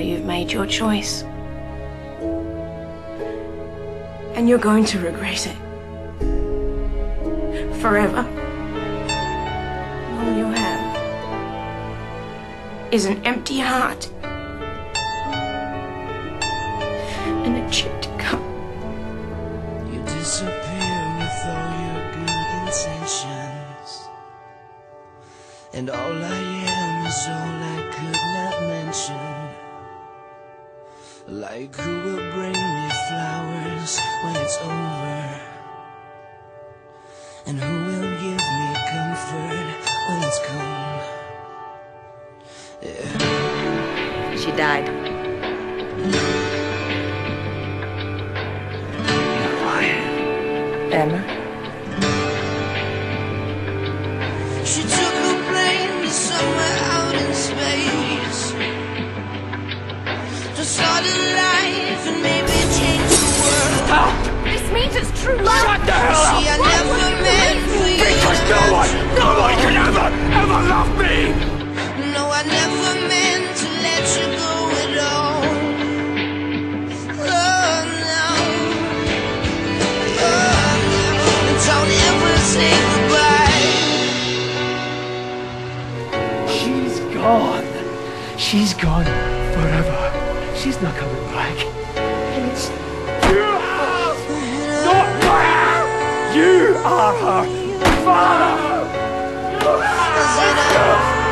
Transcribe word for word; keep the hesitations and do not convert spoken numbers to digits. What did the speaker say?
you've made your choice. And you're going to regret it. Forever. All you'll have is an empty heart and a chipped cup. You disappear with all your good intentions, and all I am is all I could not mention. Like who will bring me flowers when it's over, and who will give me comfort when it's gone. Yeah. She died. Emma? She took a plane to somewhere out in space to start a life and maybe change the world. Stop! This means it's true love. Shut the hell up! See, I never meant for you Because to no one, let you no go. one can ever, ever love me! No, I never meant to let you go at all. Oh no, oh no, don't ever say goodbye. She's gone. She's gone forever. She's not coming back. And it's you, not her. You are her father. You are her.